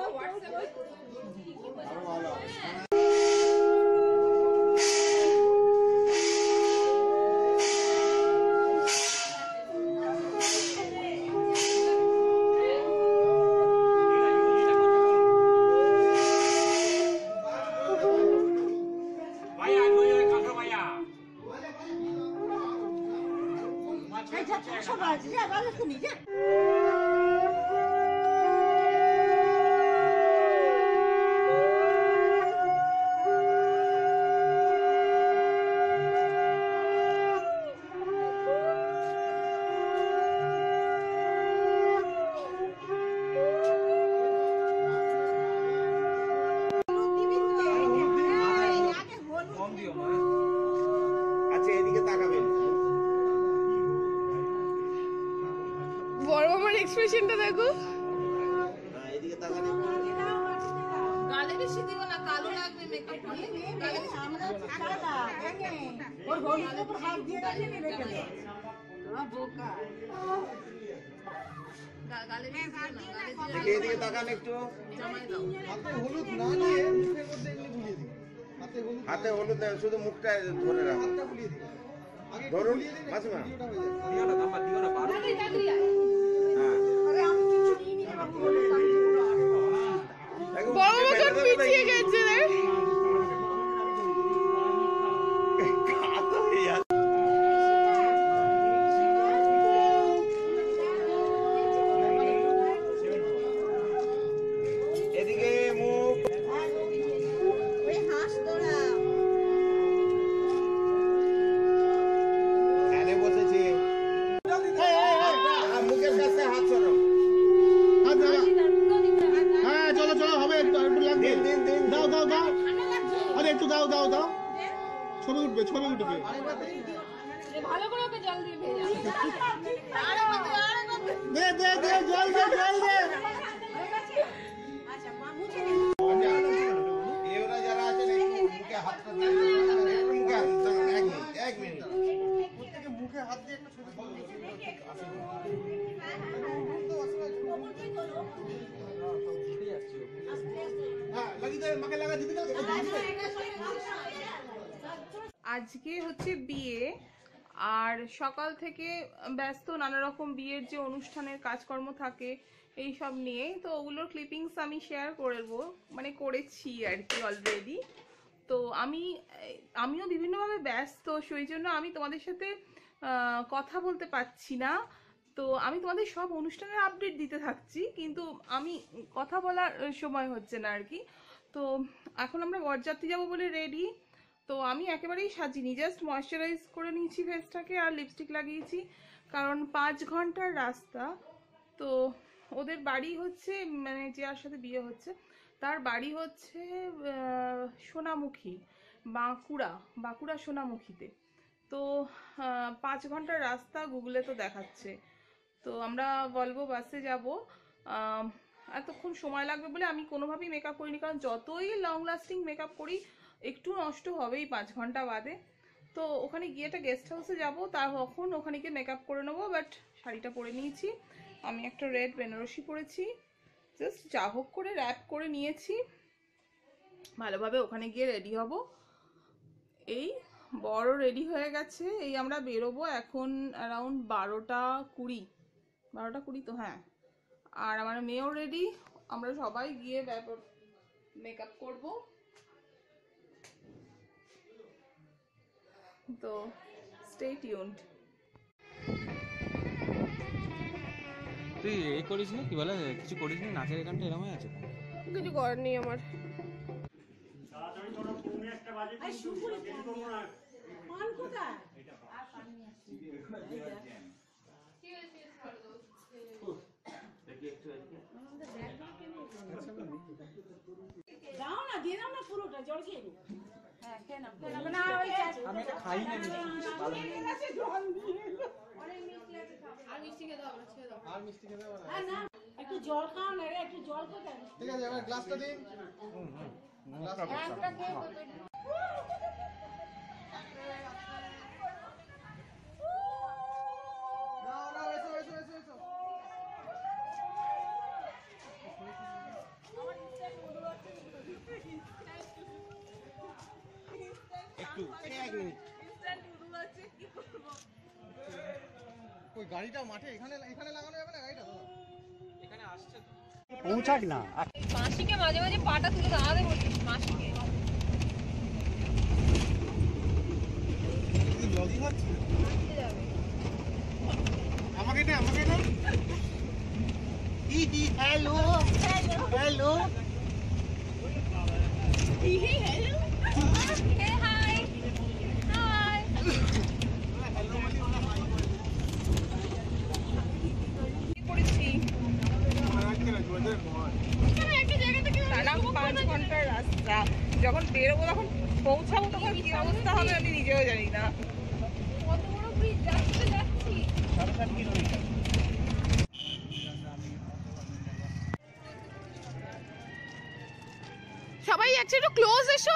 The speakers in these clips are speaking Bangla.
এক্সপ্রেশনটা দেখো। এদিকে তাকান, গালে বেশি দিও না, কালো লাগবে মেকআপ করলে। গালে বেশি আমরা সাদা ভেঙে ওর হলুদের উপর হাত দিয়ে রেখে দে। না বোকা, গালে বেশি দিও না, গালে দিয়ে। এদিকে তাকান একটু। হাতে হলুদ না নিয়ে মুখের মধ্যে এমনি বুলিয়ে দিই। হাতে হলুদ শুধু মুখটা ধরে রাখো। হাতটা বুলিয়ে দিই। আগে ধরুন মাসিমা, দিও না নাম্বার, দিও না বারো। পিছিয়ে গেছে এদিকে মুখ বসেছে। মুখের কাছে হাত সরাও। চলো চলো হবে, দাও দাও দাও, আরে একটু দাও দাও দাও, ছবি উঠবে ছবি উঠবে। ভালো করে ওকে জল দিয়ে ভেজা, দে দে দে জল দে জল দে। আচ্ছা মা মুছে নে, এওরা যারা আছেন একটু মুখে হাতটা দিয়ে, মুখে হাত দাও। এক মিনিট প্রত্যেককে মুখে হাত দিয়ে একটা ছবি তুলতে আসে। আজকে হচ্ছে বিয়ে, আর সকাল থেকে ব্যস্ত নানা রকম বিয়ের যে অনুষ্ঠানের কাজকর্ম থাকে এই সব নিয়ে, তো ওগুলোর ক্লিপিংস আমি শেয়ার করবো, মানে করেছি আর কি অলরেডি। তো আমিও বিভিন্নভাবে ব্যস্ত, সেই জন্য আমি তোমাদের সাথে কথা বলতে পারছি না। তো আমি তোমাদের সব অনুষ্ঠানের আপডেট দিতে থাকছি, কিন্তু আমি কথা বলার সময় হচ্ছে না আর কি। তো এখন আমরা বরযাত্রী যাবো বলে রেডি। তো আমি একেবারেই সাজিনি, জাস্ট ময়শ্চারাইজ করে নিয়েছি ফেসটাকে আর লিপস্টিক লাগিয়েছি, কারণ 5 ঘন্টার রাস্তা। তো ওদের বাড়ি হচ্ছে, মানে যার সাথে বিয়ে হচ্ছে তার বাড়ি হচ্ছে সোনামুখী, বাঁকুড়া সোনামুখীতে। তো 5 ঘন্টার রাস্তা গুগলে তো দেখাচ্ছে। তো আমরা ভলভো বাসে যাব, এতক্ষণ সময় লাগবে বলে আমি কোনোভাবেই মেকআপ করিনি, কারণ যতই লং লাস্টিং মেকআপ করি একটু নষ্ট হবেই 5 ঘন্টা বাদে। তো ওখানে গিয়ে একটা গেস্ট হাউসে যাবো, তখন ওখানে গিয়ে মেকআপ করে নেবো। বাট শাড়িটা পরে নিয়েছি, আমি একটা রেড বেনারসি পরেছি, জাস্ট যা হোক করে র্যাপ করে নিয়েছি ভালোভাবে। ওখানে গিয়ে রেডি হব। এই বড় রেডি হয়ে গেছে, এই আমরা বেরোবো এখন অ্যারাউন্ড 12টা 20 তো হ্যাঁ। আর আমার মেয়েও রেডি, আমরা সবাই গিয়ে মেকআপ করব। তো স্টে টিউনড। তুই এই করিস না, কি বলে কিছু করিস না, নাচের গানটা এরকম হয়ে আছে, কিছু করার নেই আমার। দাও না, দিয়ে দাও না পুরোটা, জল খেয়ে নি। হ্যাঁ খেয়ে নাও, না ওই আমি এটা খাই না, জল দিয়ে অনেক মিষ্টি আছে, আর মিষ্টি খেয়ে দাও, ছেড়ে দাও, আর মিষ্টি খেয়ে দাও না। না একটু জল খাও না রে, একটু জল খেতে। ঠিক আছে, এবার গ্লাসটা দিন। গ্লাসটা খেয়ে তো না এসো এসো এসো এসো। ওই গাড়িটা মাঠে এখানে এখানে লাগানো যাবে না গাড়িটা? এখানে আসছে তো। পৌঁছাক না। মাসিকে মাঝে মাঝে পাটা তুলে দাঁড়াতে বলছিস মাসিকে। ব্লগিং হচ্ছে? যাবে আমাকে নে হ্যালো হ্যালো হাই হাই কি করেছি টানা 5 ঘন্টার রাস্তা, যখন বেরোবো তখন পৌঁছাবো তখন কি অবস্থা হবে আমি নিজেও জানি না। কত বড় ব্রিজ যাচ্ছি 7 কিলোমিটার। সবাই একটু ক্লোজ এসো।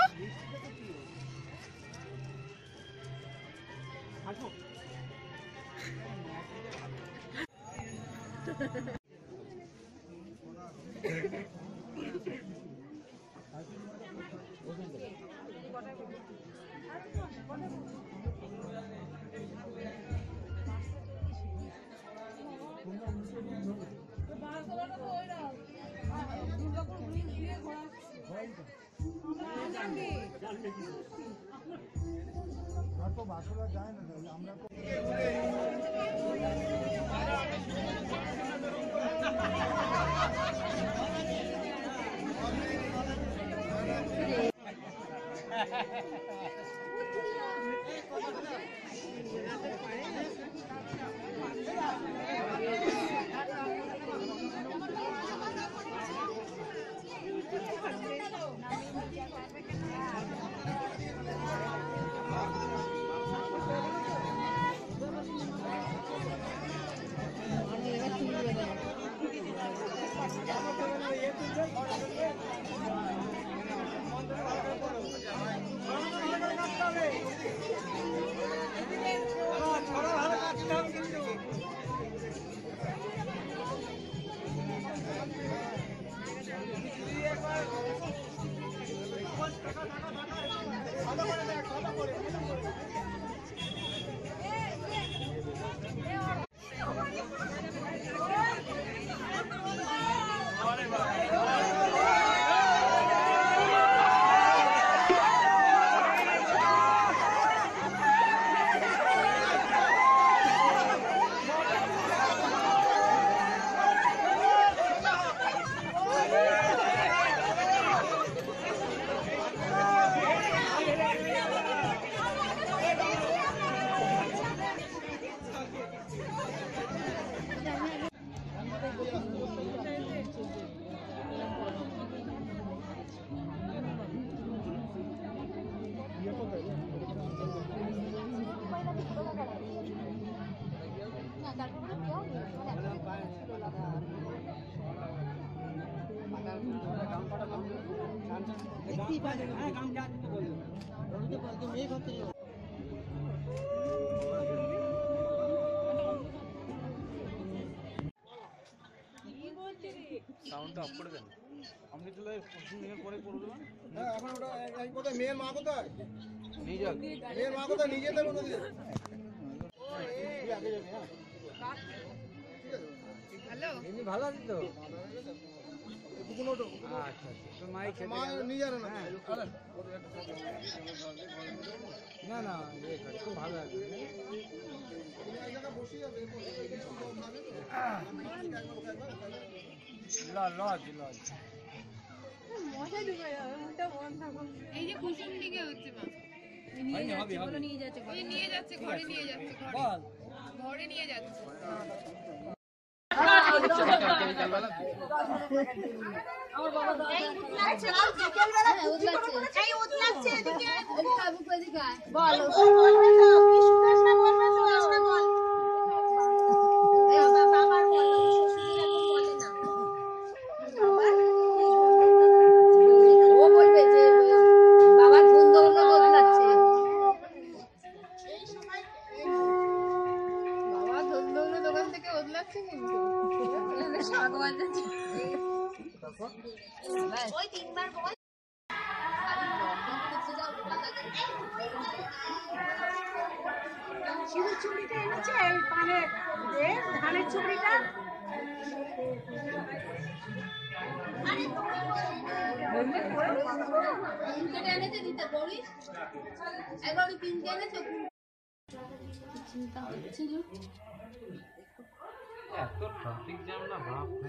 সাউন্ডটা অফ করে দেন। আপনি তাহলে 15 মিনিট পরে করে দেবেন। হ্যাঁ এখন ওটা এই কোথায় মেয়ের মা কোথায়? নিয়ে যাক। মেয়ের মা কোথায় নিয়ে যেতে হবে ওদিকে? হ্যালো, এমনি ভালো আছে তো? কুকুন ওটো। আচ্ছা আচ্ছা। তো মাই খেতে মা গেল। নিয়ে যাবে না। না না, খুব ভালো আছে। এই জায়গা বসে যাবে লজ। এই যে কুসুম দিকে হচ্ছে মা, নিয়ে যাচ্ছে ওই যে নিয়ে যাচ্ছে ঘরে নিয়ে যাচ্ছে ঘরে নিয়ে যাচ্ছে। বাবার বন্ধুগুলো বদলাচ্ছে, বাবার বন্ধুগুলো দোকান থেকে বদলাচ্ছে কিন্তু ওই 3 বার বল সিঁদুর চুড়িটা এনেছে ওই পানের ধানের চুড়িটা চিন্তা হচ্ছে এত ট্রাফিক জ্যাম না বাপ রে।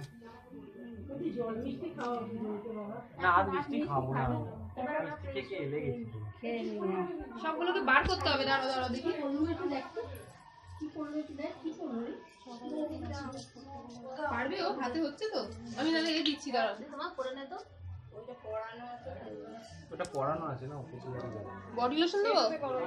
না আজ মিষ্টি খাবো না, মিষ্টি খেয়ে এলে গেছি পুরো। সবগুলোকে বার করতে হবে। দাঁড়ো দাঁড়ো দেখি পারবে ও, হাতে হচ্ছে তো। আমি নাহলে এ দিচ্ছি, দাঁড়াও। ওটা পড়ানো আছে না, কিছু যাবে। বডি লোশন দেবো?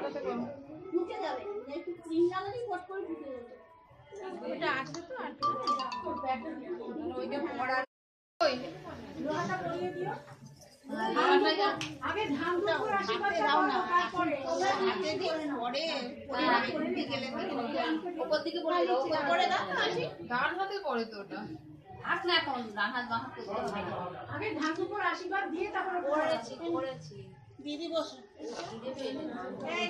আগে ধান দুপুর আশীর্বাদ দাও না তারপরে ডান হাতে পড়ে তো ওটা। আগে ধান দুপুর আশীর্বাদ দিয়ে তারপরে করেছি দিদি বসে এই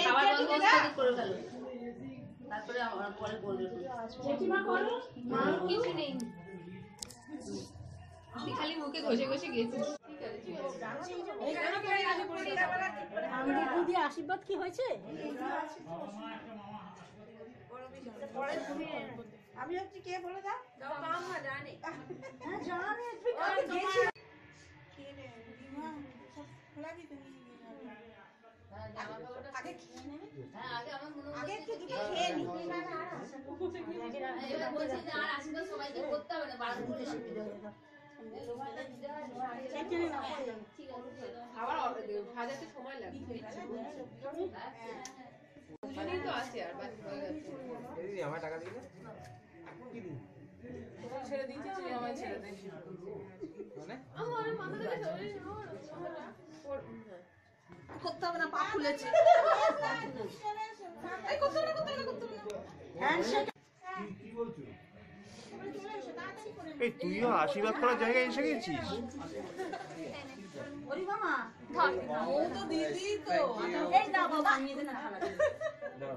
তারপরে আমার পরে বলবে জেঠিমা করো কিছু নেই, খালি মুখে ঘষে ঘষে গেছিস। দিদি আশীর্বাদ কি হয়েছে? আমি হচ্ছে কে বলে দাও জানে আবার ভাজাতে সময় লাগবে তো আছে আর বাকি হয়ে গেছে। দিদি আমার টাকা দিবি না? কি দিন? ছেড়ে দিয়েছি, তুই আমায় ছেড়ে দে। মানে আমার মাথা থেকে সরে করতে হবে না, পা ফুলেছে। এই করতে হবে না, করতে হবে না, করতে হবে না। হ্যান্ডশেক এই তুইও আশীর্বাদ করার জায়গায় এসে গেছিস? ওরে মামা ও তো দিদি তো। এই দাও বাবা নিয়ে দে না খালা দাও।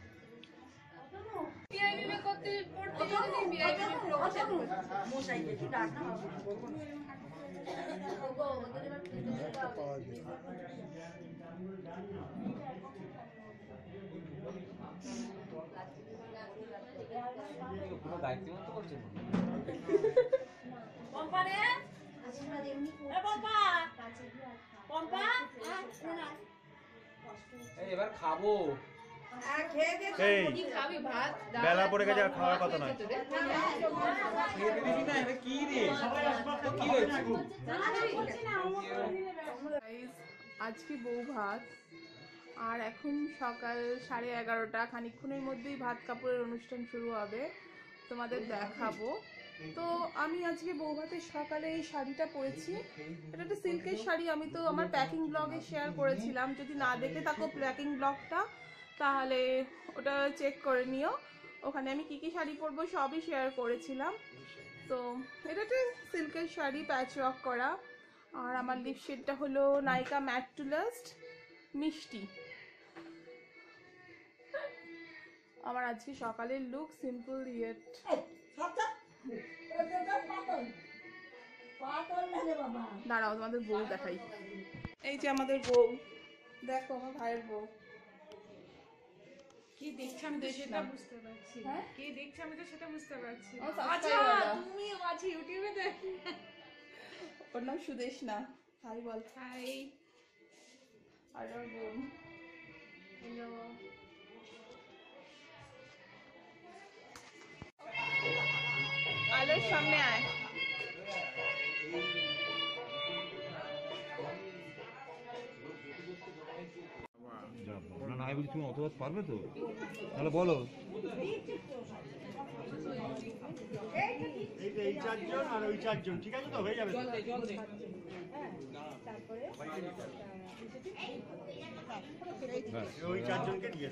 বিআইবি করতে পড়তে যদি বিআইবি প্রমোশন মশাই দেখি ডাক না পুরো দায়িত্ব মতো করছে না। পম্পা রে এ পম্পা পম্পা এই এবার খাবো। খেয়ে দে এই কি খাবি? ভাত, ডাল, বেলা পড়ে গেছে, আর খাওয়ার কথা নয়। খেয়ে দিবি না, এটা কি রে? তো কি হয়েছে? Guys, আজকে বউ ভাত, আর এখন সকাল 11:30, খানিকক্ষণের মধ্যেই ভাত কাপড়ের অনুষ্ঠান শুরু হবে, তোমাদের দেখাবো। তো আমি আজকে বউ ভাতের সকালে এই শাড়িটা পরেছি। এটা একটা সিল্কের শাড়ি, আমি তো আমার প্যাকিং ব্লগে শেয়ার করেছিলাম। যদি না দেখে থাকো প্যাকিং ব্লগটা, তাহলে ওটা চেক করে নিও। ওখানে আমি কি কি শাড়ি পরবো সবই শেয়ার করেছিলাম। তো এটা একটা সিল্কের শাড়ি, প্যাচ ওয়ার্ক করা। আর আমার লিপস্টিকটা হলো নাইকা ম্যাট টু লাস্ট মিষ্টি। আমার আজকে সকালের লুক সিম্পল ইয়েট। দাঁড়াও তোমাদের বউ দেখাই। এই যে আমাদের বউ, দেখো আমার ভাইয়ের বউ। কি দেখছ আমি তো সেটা বুঝতে পারছি। হ্যাঁ? কি দেখছ আমি তো সেটা বুঝতে পারছি। আচ্ছা তুমি আছি ইউটিউবে দেখি। ওর নাম সুদেশ না, হাই বল। হাই। আর ওর বোন। হ্যালো। আলোর সামনে আয়। না আমি বলছি তুমি অত ভাত পারবে তো? তাহলে বলো। এই চারজন আর ওই চারজন, ঠিক আছে তো? হয়ে যাবে তো? ওই চারজনকে নিয়ে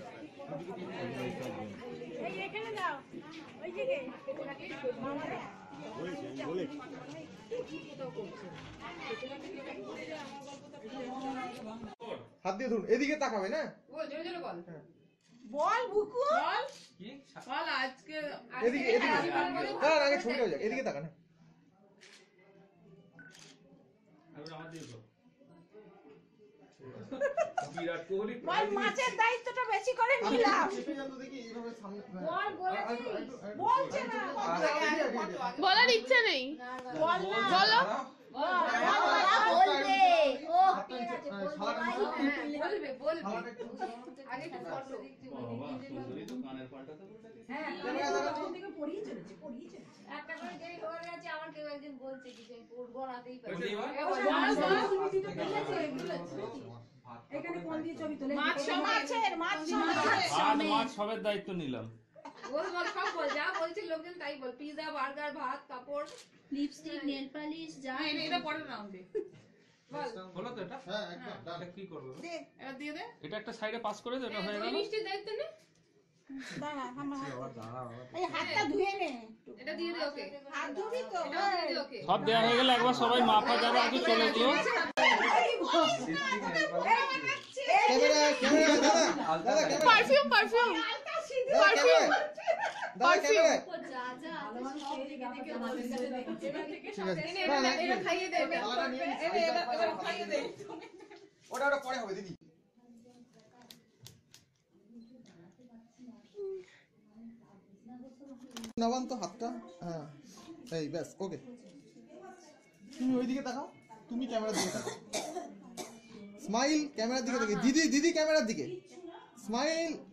বলেছি। হাত দিয়ে ধরুন, এদিকে তাকাবে না। বল জোরে জোরে বল। বল বুকু বল কি বল আজকে এদিকে এদিকে না আগে ছবিটা হয়ে যাক এদিকে তাকা না আমার দিয়ে দাও বিরাট কোহলি বল মাছের দায়িত্বটা বেশি করে নিলাম চেপে যান তো দেখি এইভাবে সামনে বল বলেছি বলছে না বলার ইচ্ছা নেই বল না বলো বলবে ও বলবে আগে একটু ফটো বাবা সুন্দরী তো কানের পাল্টাতে বলতে হ্যাঁ পড়িয়ে চলেছে একটা করে যেই হয়ে গেছে আমার কেউ একজন বলছে কি যে বলাতেই পারে এখানে কোন দিয়ে ছবি তোলে মাছ মাছ মাছ সবের দায়িত্ব নিলাম বল সব বল যা বলছে লোকজন তাই বল পিজা বার্গার ভাত কাপড় লিপস্টিক নেল পালিশ যা এটা পরে রাউন্ডে হলো তো এটা হ্যাঁ একদম এটা কি করবে এটা দিয়ে দে এটা একটা সাইডে পাস করে দাও, এটা হয়ে গেল। মিষ্টির দায়িত্ব নে দাঁড়া আমার এই হাতটা ধুয়ে নে এটা দিয়ে দে ওকে হাত ধুবি তো এটা দিয়ে দে ওকে সব দেওয়া হয়ে গেলে একবার সবাই মাপা যাবে একটু চলে যেও। ক্যামেরা ক্যামেরা দাদা দাদা camera perfume perfume perfume camera যা যা ঠিক আছে না না এটা খাইয়ে দে এটা খাইয়ে দে ওটা ওটা পরে হবে দিদি নাবান তো হাতটা হ্যাঁ এই ব্যাস ওকে তুমি ওইদিকে তাকাও তুমি ক্যামেরার দিকে তাকাও স্মাইল ক্যামেরার দিকে দিদি দিদি ক্যামেরার দিকে স্মাইল